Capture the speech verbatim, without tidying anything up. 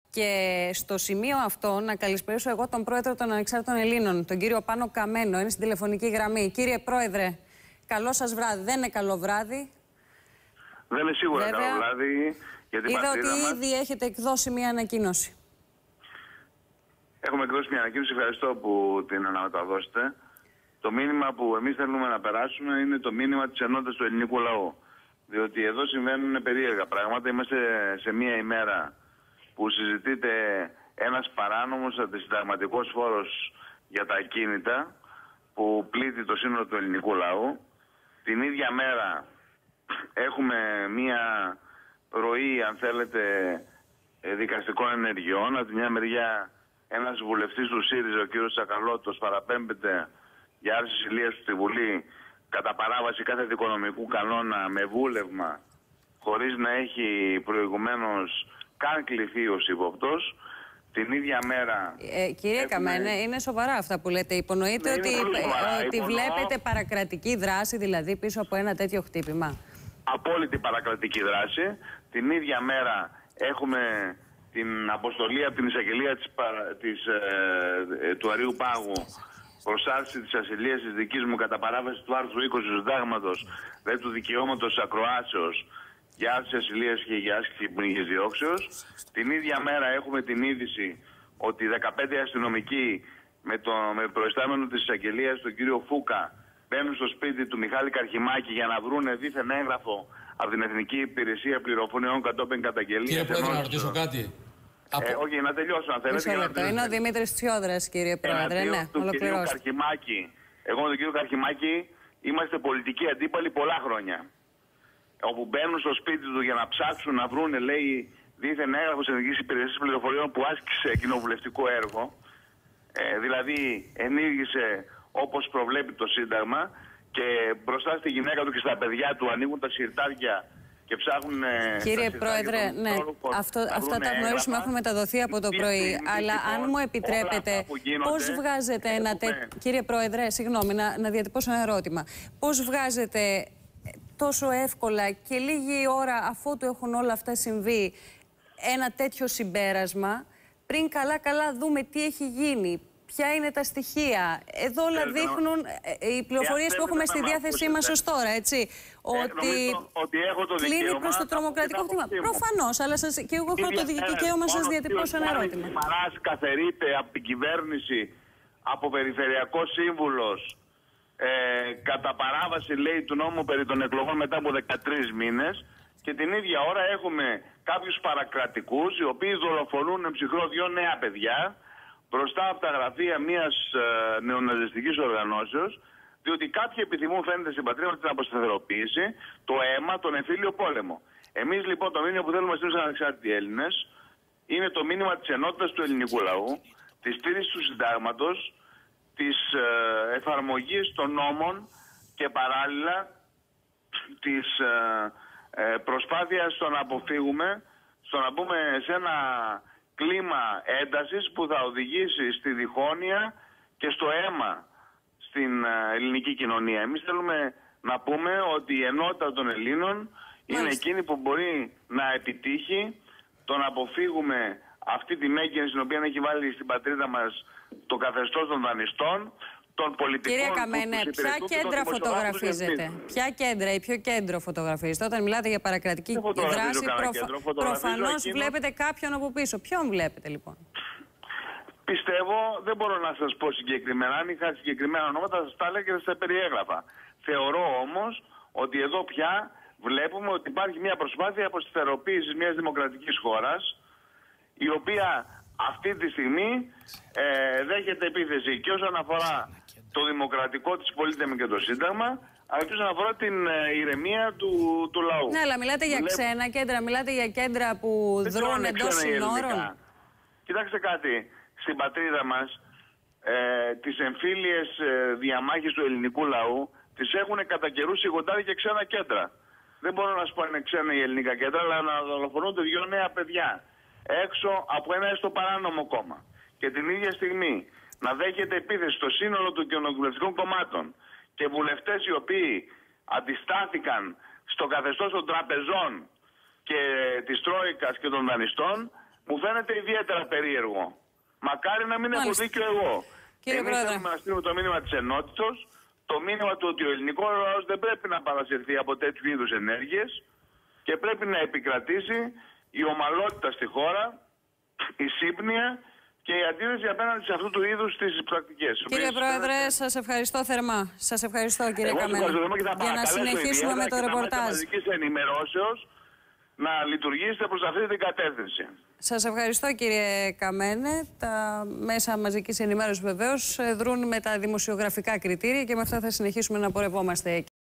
Και στο σημείο αυτό να καλησπερίσω εγώ τον πρόεδρο των Ανεξάρτητων Ελλήνων, τον κύριο Πάνο Καμένο, είναι στην τηλεφωνική γραμμή. Κύριε Πρόεδρε, καλό σας βράδυ. Δεν είναι καλό βράδυ. Δεν είναι σίγουρα Βέβαια, καλό βράδυ για την είδα πατρίδα ότι μας. ήδη έχετε εκδώσει μια ανακοίνωση. Έχουμε εκδώσει μια ανακοίνωση, ευχαριστώ που την αναμεταδώσετε. Το μήνυμα που εμείς θέλουμε να περάσουμε είναι το μήνυμα της ενότητας του ελληνικού λαού. Διότι εδώ συμβαίνουν περίεργα πράγματα. Είμαστε σε μια ημέρα που συζητείται ένας παράνομος αντισυνταγματικός φόρος για τα ακίνητα που πλήττει το σύνολο του ελληνικού λαού. Την ίδια μέρα έχουμε μια ροή, αν θέλετε, δικαστικών ενεργειών. Από τη μια μεριά ένας βουλευτής του ΣΥΡΙΖΑ, ο κ. Τσακαλώτος, παραπέμπεται για άρση συλλίας του στη Βουλή κατά παράβαση κάθε δικονομικού κανόνα με βούλευμα, χωρίς να έχει προηγουμένως καν κληθεί ως ύποπτος. Την ίδια μέρα... Ε, κύριε έχουμε... Καμένε, είναι σοβαρά αυτά που λέτε. Υπονοείτε ναι, ότι, σοβαρά. ότι Υπονοώ... βλέπετε παρακρατική δράση, δηλαδή, πίσω από ένα τέτοιο χτύπημα. Απόλυτη παρακρατική δράση. Την ίδια μέρα έχουμε την αποστολή από την εισαγγελία της, της, ε, του Αρείου Πάγου προς άρση της ασυλίας της δικής μου κατά παράβαση του άρθρου είκοσι του Συντάγματος, δηλαδή του δικαιώματος ακροάσεως, για άρση ασυλίας και για άσκηση ποινικής διώξεως. Την ίδια μέρα έχουμε την είδηση ότι δεκαπέντε αστυνομικοί με, το, με προϊστάμενο της εισαγγελίας, τον κύριο Φούκα, μπαίνουν στο σπίτι του Μιχάλη Καρχιμάκη για να βρούνε δίθεν έγγραφο από την Εθνική Υπηρεσία Πληροφοριών κατόπιν καταγγελίας. Κύριε Πρόεδρε, να ρωτήσω κάτι. Ε, όχι, να τελειώσω αν θέλετε. Να είναι ο Δημήτρης Τσιόδρας, κύριε Πρόεδρε. Ναι, του κύριου Καρχιμάκη. Εγώ με τον κύριο Καρχιμάκη είμαστε πολιτικοί αντίπαλοι πολλά χρόνια. Όπου μπαίνουν στο σπίτι του για να ψάξουν να βρούνε, λέει, δίθεν έγγραφο της Εθνικής Υπηρεσίας Πληροφοριών που άσκησε κοινοβουλευτικό έργο. Ε, δηλαδή ενήργησε όπως προβλέπει το Σύνταγμα και μπροστά στη γυναίκα του και στα παιδιά του ανοίγουν τα συρτάρια και ψάχνουν. Κύριε Πρόεδρε, ναι, αυτό, αυτά τα γνωρίζουμε, έχουν μεταδοθεί από το πρωί. Αλλά αν μου επιτρέπετε, πώς βγάζετε ένα τέτοιο. Κύριε Πρόεδρε, συγγνώμη, να, να διατυπώσω ένα ερώτημα. Πώς βγάζετε τόσο εύκολα και λίγη ώρα αφότου έχουν όλα αυτά συμβεί ένα τέτοιο συμπέρασμα, πριν καλά-καλά δούμε τι έχει γίνει? Ποια είναι τα στοιχεία? Εδώ όλα δείχνουν ε, οι πληροφορίες που έχουμε στη διάθεσή μας ως τώρα, έτσι. Ε, ότι ότι έχω το κλείνει προς το τρομοκρατικό χτύπημα. Προφανώς, αλλά σας, και εγώ έχω το δικαίωμα να σας διατυπώσω ένα ερώτημα. Ο Μαράς καθερείται από την κυβέρνηση, από περιφερειακό σύμβουλος, ε, κατά παράβαση, λέει, του νόμου περί των εκλογών μετά από δεκατρείς μήνες. Και την ίδια ώρα έχουμε κάποιους παρακρατικούς, οι οποίοι δολοφονούν ψυχρό δύο νέα παιδιά μπροστά από τα γραφεία μιας ε, νεοναζιστικής οργανώσεως, διότι κάποιοι επιθυμούν, φαίνεται στην πατρίδα, την αποσταθεροποίηση, το αίμα, τον εμφύλιο πόλεμο. Εμείς λοιπόν το μήνυμα που θέλουμε στους ανεξάρτητοι Έλληνες είναι το μήνυμα της ενότητας του ελληνικού λαού, της στήριξης του Συντάγματος, της ε, εφαρμογής των νόμων και παράλληλα της ε, ε, προσπάθειας στο να αποφύγουμε, στο να μπούμε σε ένα κλίμα έντασης που θα οδηγήσει στη διχόνοια και στο αίμα στην ελληνική κοινωνία. Εμείς θέλουμε να πούμε ότι η ενότητα των Ελλήνων είναι Μάλιστα. εκείνη που μπορεί να επιτύχει το να αποφύγουμε αυτή τη μέγενση την οποία έχει βάλει στην πατρίδα μας το καθεστώς των δανειστών, των πολιτικών. Κύριε Καμένε, ποια κέντρα φωτογραφίζετε? Ποια κέντρα ή ποιο κέντρο φωτογραφίζετε? Όταν μιλάτε για παρακρατική δράση, προφα... προφανώς εκείνο... βλέπετε κάποιον από πίσω. Ποιον βλέπετε λοιπόν? Πιστεύω, δεν μπορώ να σας πω συγκεκριμένα. Αν είχα συγκεκριμένα ονόματα θα σας τα έλεγα και θα σας τα περιέγραφα. Θεωρώ όμως ότι εδώ πια βλέπουμε ότι υπάρχει μια προσπάθεια αποσταθεροποίησης μιας δημοκρατικής χώρας, η οποία αυτή τη στιγμή ε, δέχεται επίθεση και όσον αφορά το δημοκρατικό της πολίτευμα και το Σύνταγμα, αλλά και όσον αφορά την ε, ηρεμία του, του λαού. Ναι, αλλά μιλάτε για Βλέπω... ξένα κέντρα, μιλάτε για κέντρα που δεν δρούν εντός συνόρων. Κοιτάξτε κάτι, στην πατρίδα μας ε, τις εμφύλιες ε, διαμάχες του ελληνικού λαού τις έχουν κατά καιρούς σιγοντάρει και ξένα κέντρα. Δεν μπορώ να σου πω αν είναι ξένα ή ελληνικά κέντρα, αλλά να δολοφονούνται δύο νέα παιδιά έξω από ένα έστω παράνομο κόμμα. Και την ίδια στιγμή να δέχεται επίθεση στο σύνολο των κοινοβουλευτικών κομμάτων και βουλευτές οι οποίοι αντιστάθηκαν στο καθεστώς των τραπεζών και της Τρόικας και των δανειστών, μου φαίνεται ιδιαίτερα περίεργο. Μακάρι να μην έχω δίκιο εγώ. Εμείς θέλουμε να στείλουμε το μήνυμα της ενότητος, το μήνυμα του ότι ο ελληνικός λαός δεν πρέπει να παρασυρθεί από τέτοιου είδους ενέργειες και πρέπει να επικρατήσει η ομαλότητα στη χώρα, η σύμπνοια και η αντίθεση απέναντι σε αυτού του είδους τις πρακτικές. Κύριε Πρόεδρε, πέρα... σας ευχαριστώ θερμά. Σας ευχαριστώ, κύριε Καμένο. Για να συνεχίσουμε με το ρεπορτάζ. Να λειτουργήσετε προς αυτή την κατεύθυνση. Σας ευχαριστώ, κύριε Καμένε. Τα μέσα μαζικής ενημέρωσης βεβαίως δρούν με τα δημοσιογραφικά κριτήρια και με αυτά θα συνεχίσουμε να πορευόμαστε.